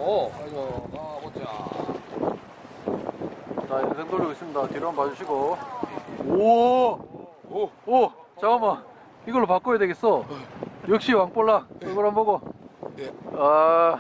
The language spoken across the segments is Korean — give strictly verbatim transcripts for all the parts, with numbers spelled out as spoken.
아이고, 가보자. 자, 인생 돌리고 있습니다. 뒤로 한번 봐주시고. 오! 오! 오! 잠깐만. 이걸로 바꿔야 되겠어. 역시 왕볼락. 이걸 한번 보고. 예. 아.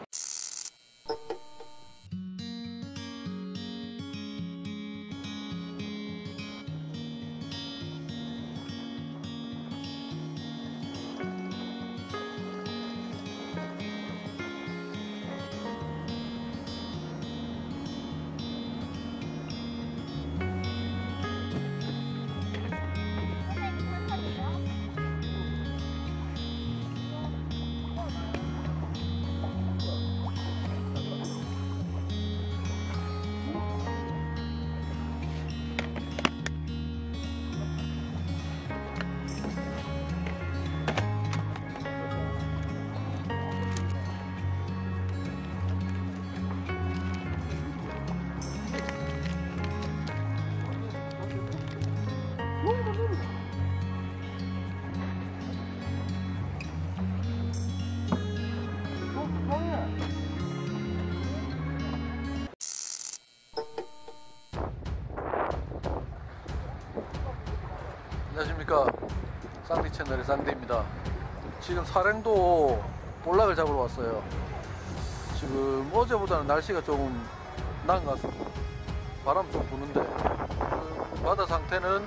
안녕하십니까, 쌍디 채널의 쌍디입니다. 지금 사령도 볼락을 잡으러 왔어요. 지금 어제보다는 날씨가 조금 나은 것 같습니다. 바람 좀 부는데 그 바다 상태는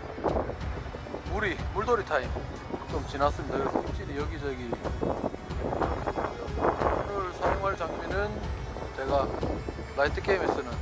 물이 물돌이 타임 좀 지났습니다. 그래서 입질이 여기저기. 오늘 사용할 장비는 제가 라이트 게임에 쓰는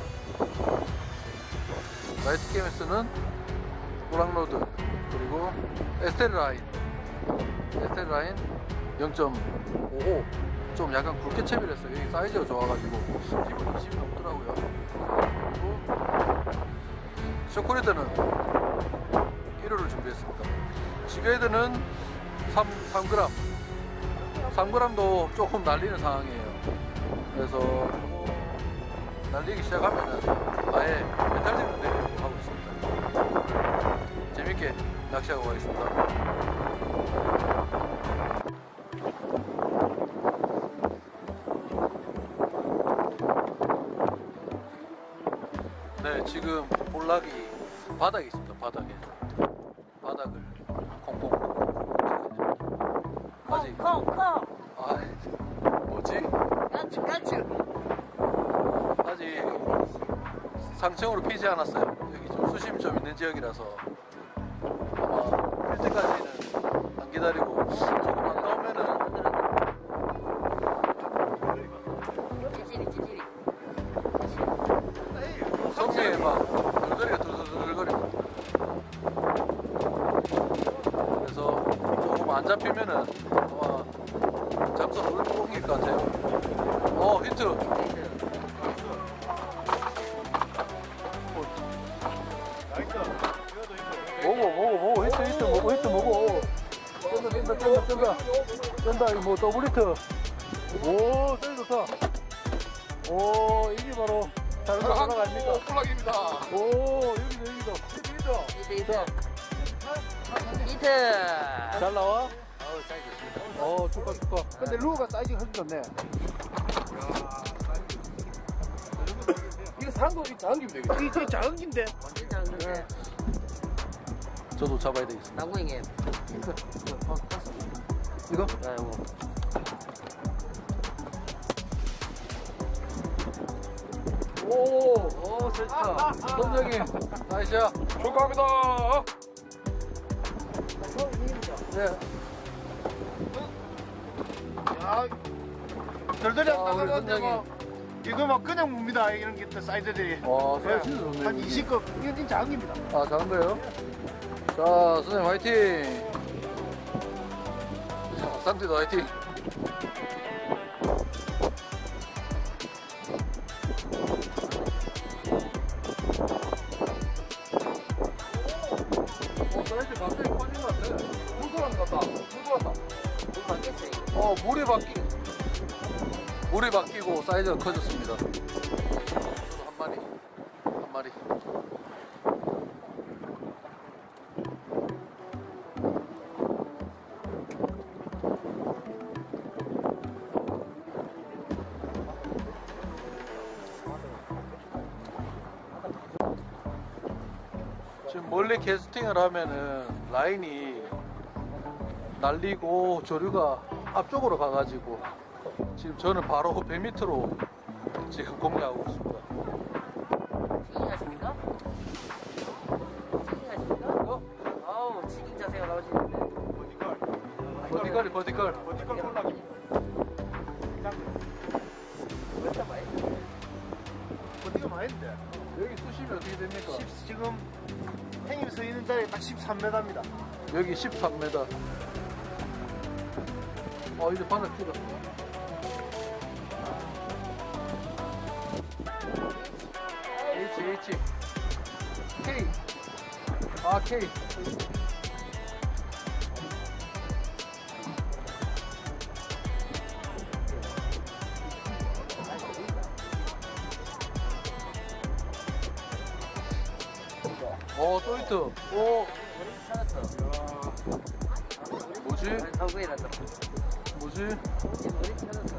라이트 게임에 쓰는 보락로드, 그리고 에스텔 라인 에스텔 라인 영 점 오오, 좀 약간 굵게 채비를 했어요. 여기 사이즈가 좋아가지고 기본 이십이 넘더라고요. 그리고 쇼크레드는 일 호를 준비했습니다. 지그헤드는 삼 그램 삼 그램도 조금 날리는 상황이에요. 그래서 날리기 시작하면은 아예 멘탈 잡는 데를 하고 있습니다. 재밌게 낚시하고 가겠습니다. 네, 지금 볼락이 바닥에 있습니다. 바닥에 바닥을 콩콩콩 아직 콩콩콩. 아 뭐지? 깐추 깐추. 아직 상층으로 피지 않았어요. 여기 좀 수심이 좀 있는 지역이라서 아마 필 때까지는 안 기다리고 조금 안 나오면은 찌질이 찌질이. 섬유에 막 들거리가 들들거립니다. 그래서 조금 안 잡히면은 아마 장소 못 옮길 것 같아요. 어, 힌트. 뭐고 뭐고 뭐고 히트 히트 뭐고 히트 뭐고 뜬다 뜬다 뜬다 뜬다 뜬다. 이거 뭐 더블 히트. 오, 사이즈 좋다. 오, 이게 바로 다른 사람 아닙니까? 볼락입니다. 오, 여기도 여기도 여기도 이트 이트. 이트. 잘 나와? 어우 사이즈 좋습니다. 어, 축하 축하. 근데 루어가 사이즈가 훨씬 좋네. 이거 사람도 작은 김 되겠네. 이게 작은 긴데. 완전 작은데. 저도 잡아야 되겠습니다. 나무행에. 이거? 아이고. 오, 오, 좋다. 선정이 나이스야. 축하합니다. 네. 야, 덜덜이 안 아, 우리 나가는데 뭐. 선장님. 이거 막 그냥 뭡니다. 이런 게 또 사이즈들이. 와, 예, 사이즈 진짜 좋네. 한 이십 급. 이게 진짜 작은 겁니다. 아, 작은 거예요? 자, 선생님 화이팅! 자, 쌍띠도 화이팅! 어, 사이즈 갑자기 커진 것 같아. 물 돌아는 것 같다. 물 돌았다. 돈 받겠어요. 어, 물이 바뀌, 물이 바뀌고 사이즈가 커졌습니다. 저도 한 마리, 한 마리. 멀리 캐스팅을 하면은 라인이 날리고 조류가 앞쪽으로 가가지고 지금 저는 바로 백 미터로 지금 공략하고 있습니다. 치킨 하십니까? 치킨 하십니까? 어? 아우 치킨 자세가 나오시는데. 버디컬이 버디컬. 버티컬 콜락입니다. 몇 점 많이? 버티컬 많이 했는데. 여기 수심이 어떻게 됩니까? 십, 지금 행님 서 있는 자리 딱 십삼 미터입니다. 여기 십삼 미터. 어 이제 바늘 줄었어. H H K 아 K 어 또 히트 오 머리 찾았어. 뭐지 한국이라서. 뭐지 머리 찾았어.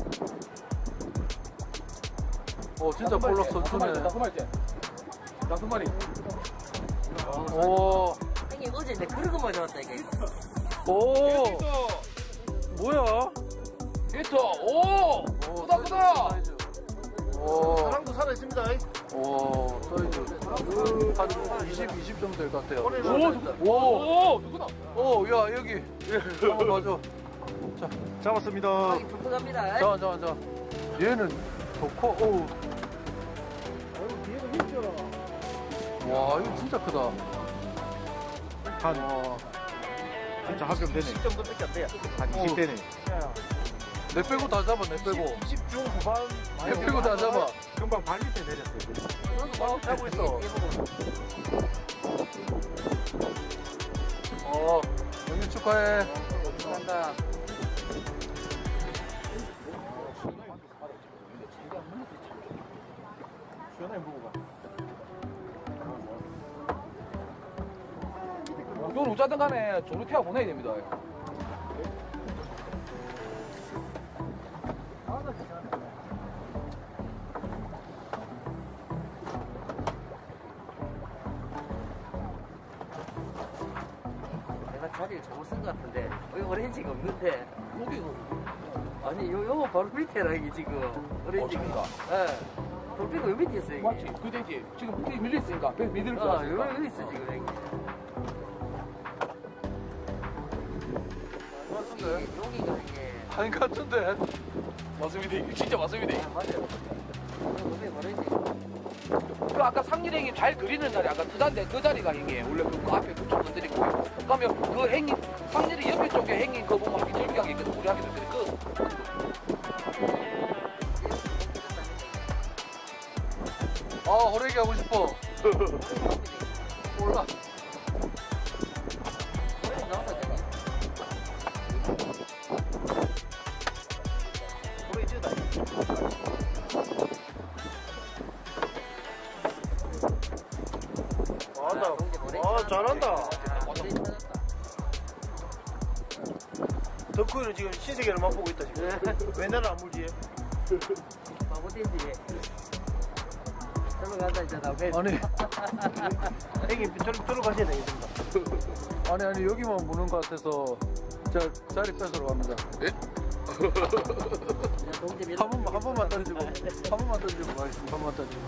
어 진짜 볼락 선수네 다섯 마리째. 다섯 마리. 오 형님 어제 내 그런 거만 잡았다 이게. 오 히트. 뭐야 히트. 오. 크다 크다. 오 사랑도 살아 있습니다. 오 사이즈 한 이십, 이십 정도 될 것 같아요 오. 오. 누구다? 오야 여기 한번 봐줘 잡았습니다. 아, 불편합니다. 잠깐 잠깐 잠깐 얘는 좋고 오우 와 이거 진짜 크다 한 와, 진짜 합병 되네. 십 정도밖에 안 돼요. 한 이십 대네. 내 빼고 다 잡아 내 빼고 이십 중 후반. 내 빼고 다 잡아 금방 발 밑에 내렸어요. 막 잡고 있어 어 영민 축하해 감사합니다. 시원하게 먹어봐. 이건 어쩌든 간에 조르티아 보내야 됩니다. 내가 자리를 잘못 쓴 것 같은데 여기 오렌지가 없는데 아니 요, 요 바로 밑에라 이게 지금 오렌지가 어, 예 돌핀가 요 밑에 있어 이게 맞지? 그 되지. 지금 물이 밀려있으니까 배 믿을 거 아 같으니까. 여기 있어 지금 여기 이게 여기가 이게 아닌 것 같은데 맞습니다. 이거 진짜 맞습니다. 아 맞아요 여기 오렌지 그 아까 상일행이 잘 그리는 자리 아까 트단데 그 자리가 행이 원래 그 앞에 그쪽 건드린 거예요. 그러면 그 행이 상일이 옆에 쪽에 행이 그 보면 비절비하게 있거든. 우리 하게 되는데 그 아 호래기 하고 싶어 몰라 오렌지 나온다 저기 오렌지다. 잘한다. 아, 잘한다. 오렌지 찾았다 덕후이는 지금 신세계를 맛보고 있다 지금. 왜 나를 안 물지? 바보된지 절로 간다 이제 나 왜? 아니 형님 저로 저로 가셔야 되겠습니다. 아니 아니 여기만 무는 것 같아서 자 자리 뺏으러 갑니다 한 번만 한 번만 던지고 한 번만 던지고 가겠습니다 한 번만 던지고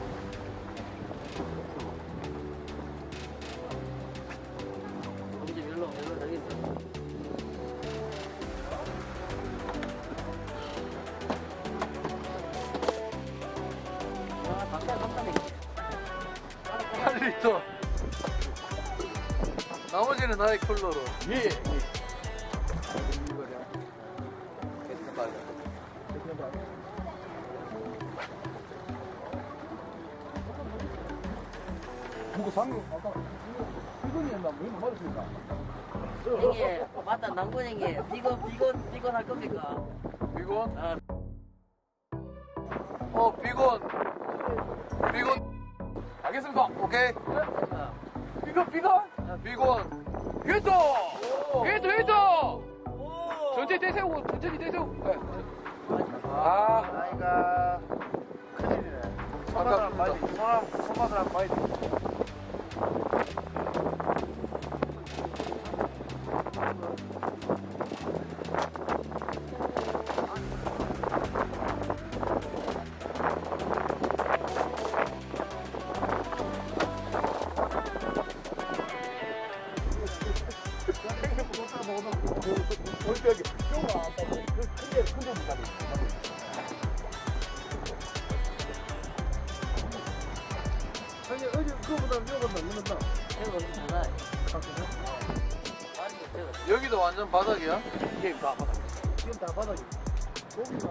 동지 일로 일로 저기 있어. 아 담배 담배. 팔 리터 나머지는 나의 컬러로 예. 누구 상용 아까 이건이 했나 뭐 이거 맞았습니까? 형님 맞다 남군 형님 비건 비건 비건 할 겁니까? 비건? 아 어 비건 비건 알겠습니다. 오케이 아, 비건 비건 비건 히트 히트 히트 천천히 떼세우고 천천히 떼세우고 네. 아 아이가 큰일이네. 손맛을 안 봐야 돼. 손맛 손맛을 안 봐야 돼. 되나? 여기도 완전 바닥이야? 예, 다 받아. 지금 다 바닥이. 고기가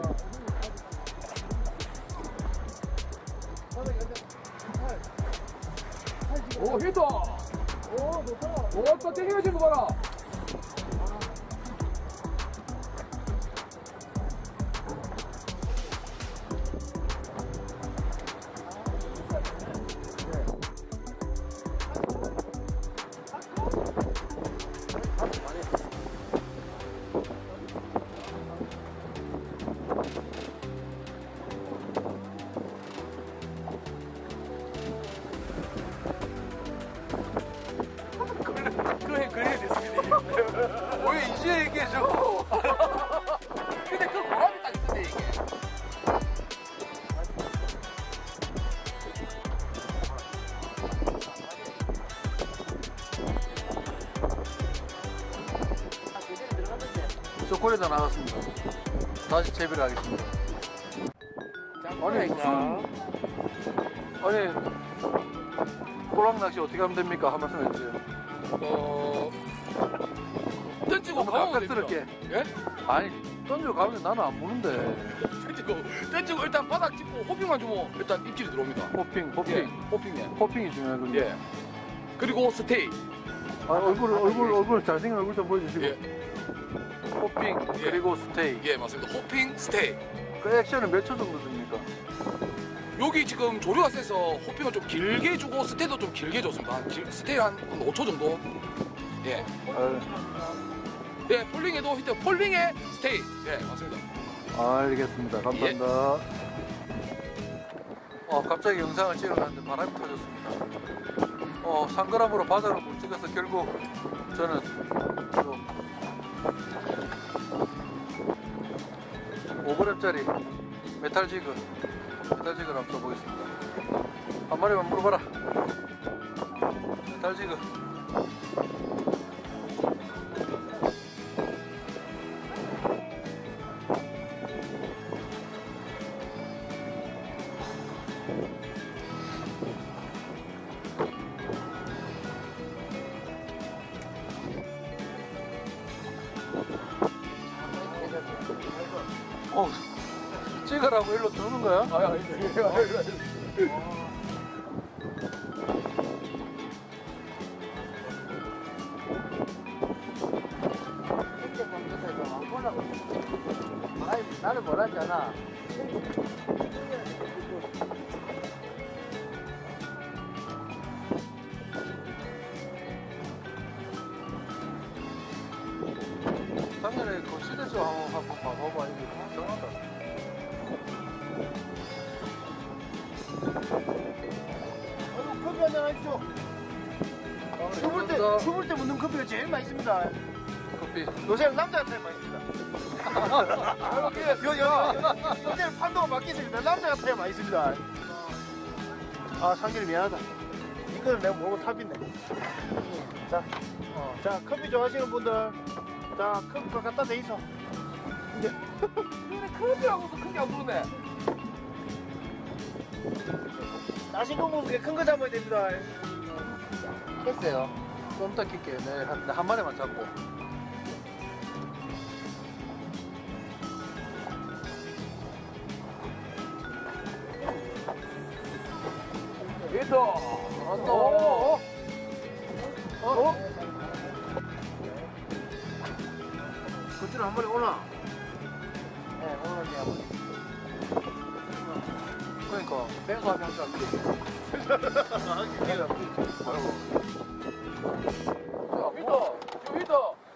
바닥이 완전 팔. 팔 지금. 오, 히터! 오, 좋다. 오, 또 땡겨진 거 봐라. 그래, 그래, 됐습니다. 왜 이제 얘기해줘? 근데 그 보람이 딱 있던데, 이게. 아, 제대로 들어갔는데. 초콜릿 나갔습니다. 다시 채비를 하겠습니다. 아니 무슨 아니 꼬랑 낚시 어떻게 하면 됩니까? 한 말씀 해주세요. 어, 던지고 너무 가면 깎스럽게. 예? 아니 던지고 가면 나는 안 무는데. 던지고, 던지고 일단 바닥 짚고 호핑만 주면 일단 입질이 들어옵니다. 호핑, 호핑, 예, 호핑에. 호핑이 중요하거든요. 예. 그리고 스테이. 아, 얼굴 얼굴 얼굴 잘생긴 얼굴 좀 보여주시고. 예. 호핑 예. 그리고 스테이. 예, 맞습니다. 호핑, 스테이. 그 액션은 몇 초 정도 줍니까? 여기 지금 조류가 세서 호핑을 좀 길게 주고 스테이도 좀 길게 줬습니다. 한 길- 스테이 한, 한 오 초 정도. 예. 아, 예, 폴링에도 히트, 폴링에 스테이. 예, 맞습니다. 알겠습니다. 감사합니다. 어, 갑자기 영상을 찍으려는데 바람이 터졌습니다. 어, 삼 그램으로 바닥을 못 찍어서 결국 저는 또 오 그램짜리 메탈 지그, 메탈 지그를 한번 써보겠습니다. 한 마리만 물어봐라. 메탈 지그. 어, 찍으라고 일로 드는 거야? 아, 아, 나는 뭐라잖아. 작년에 그 시대쇼 한번 한번 봐봐봐. 이게 이상하다. 아유, 커피 한잔 하십시오. 춤을 때, 춤을 때 묻는 커피가 제일 맛있습니다. 커피. 요새 남자한테 맛있습니다. 요, 요, 요, 요새 판도가 바뀌었습니다. 남자한테 맛있습니다. 아, 상길이 미안하다. 이거는 내가 모르고 탑이네. 자, 어, 자, 커피 좋아하시는 분들, 자, 커피 갖다 대 있어. 근데 크로피하고서 큰 게 안 부르네. 나신 거 모습에 큰 거 잡아야 됩니다. 깼어요. 좀 더 낄게요. 네, 한, 한 마리만 잡고. 히트. 잘한다. 오, 어? 어? 그쪽으로 한 마리 오나? 네, 오늘 내가 그러니까. 내가 하면 항상 히트. 히트.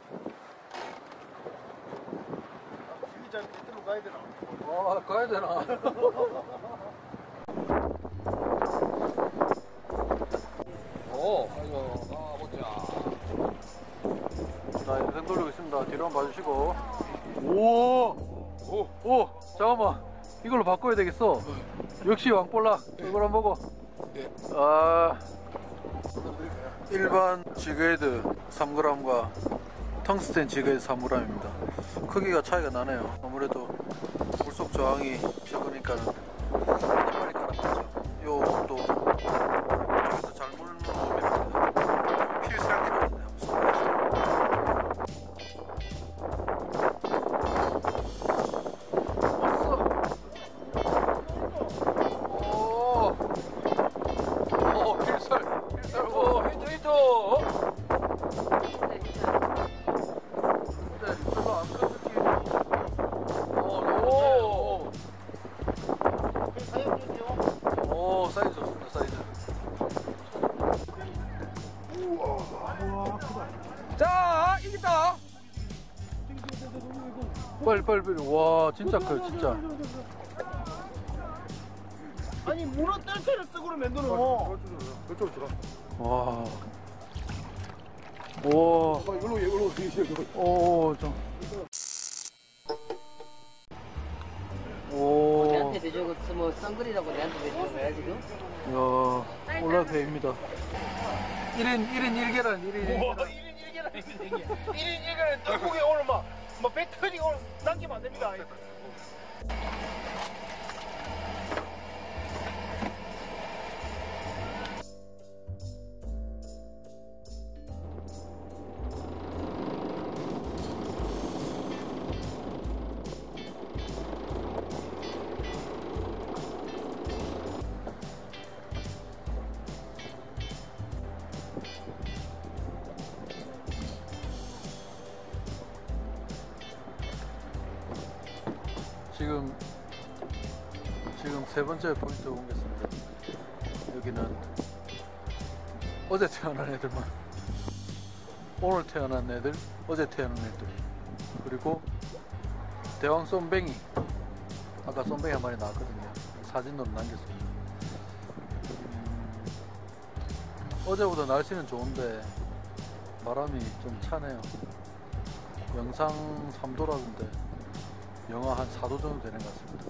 진짜 밑으로 가야 되나? 아, 가야 되나? 오, 아, 보자. 자, 영상 돌리고 있습니다. 뒤로 한번 봐주시고. 오! 오, 오! 잠깐만. 이걸로 바꿔야 되겠어. 역시 왕볼락. 이걸 한번 보고. 예. 아. 일반 지그헤드 삼 그램과 텅스텐 지그헤드 삼 그램입니다. 크기가 차이가 나네요. 아무래도 물속 저항이 적으니까는 한 마리 갈아탔죠. 요 또 저기서 잘 물는 사이즈 좋습니다. 사이즈. 자, 이겼다. 빨리 빨리 빨리. 와 진짜 커요 진짜. 아니 문어 뜰채를 쓰고는 맨들어. 와. 오. 이걸로 이걸로 오 좀. 오. 내한테 대주고 뭐 썬글이라고 내한테 대주는 거야 지금? 야 올라배입니다. 일 인 일 인 일 계란 일 인 일 우와 계란. 일 인 일 계란 일 인 일 계란 떡국에 오늘 막막배 터지고 오늘 남기면 안 됩니다. 지금 지금 세 번째 포인트 오겠습니다. 여기는 어제 태어난 애들만, 오늘 태어난 애들, 어제 태어난 애들, 그리고 대왕 쏨뱅이. 아까 쏨뱅이 한 마리 나왔거든요. 사진으로 남겼습니다. 음, 어제보다 날씨는 좋은데 바람이 좀 차네요. 영상 삼 도라던데 영하 한 사 도 정도 되는 것 같습니다.